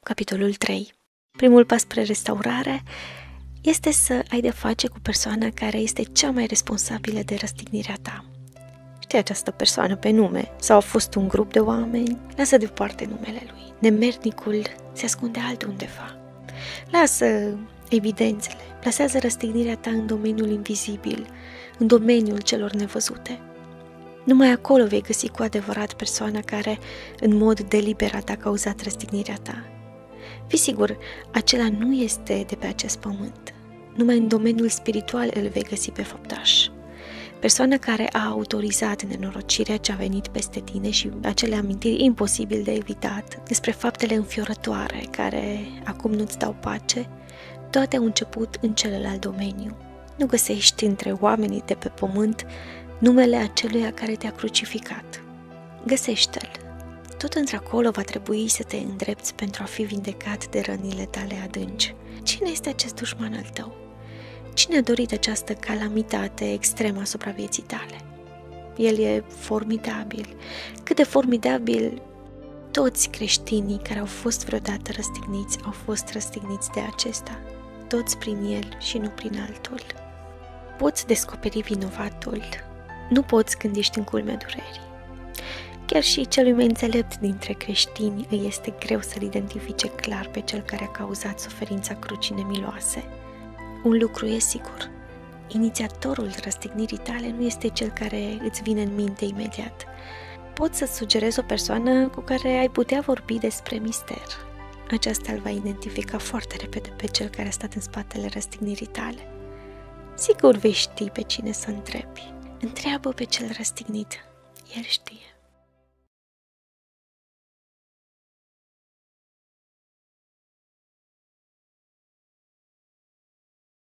Capitolul 3. Primul pas spre restaurare este să ai de face cu persoana care este cea mai responsabilă de răstignirea ta. Știi această persoană pe nume sau a fost un grup de oameni? Lasă deoparte numele lui. Nemernicul se ascunde altundeva. Lasă evidențele. Plasează răstignirea ta în domeniul invizibil, în domeniul celor nevăzute. Numai acolo vei găsi cu adevărat persoana care, în mod deliberat, a cauzat răstignirea ta. Fii sigur, acela nu este de pe acest pământ. Numai în domeniul spiritual îl vei găsi pe făptaș. Persoana care a autorizat nenorocirea ce a venit peste tine și acele amintiri imposibil de evitat despre faptele înfiorătoare care acum nu-ți dau pace, toate au început în celălalt domeniu. Nu găsești între oamenii de pe pământ numele aceluia care te-a crucificat. Găsește-l. Tot într-acolo va trebui să te îndrepți pentru a fi vindecat de rănile tale adânci. Cine este acest dușman al tău? Cine a dorit această calamitate extremă asupra vieții tale? El e formidabil. Cât de formidabil! Toți creștinii care au fost vreodată răstigniți au fost răstigniți de acesta. Toți prin el și nu prin altul. Poți descoperi vinovatul. Nu poți când ești în culmea durerii. Chiar și celui mai înțelept dintre creștini îi este greu să-l identifice clar pe cel care a cauzat suferința crucii nemiloase. Un lucru e sigur, inițiatorul răstignirii tale nu este cel care îți vine în minte imediat. Poți să-ți sugerezi o persoană cu care ai putea vorbi despre mister. Aceasta îl va identifica foarte repede pe cel care a stat în spatele răstignirii tale. Sigur vei ști pe cine să întrebi. Întreabă pe cel răstignit, el știe.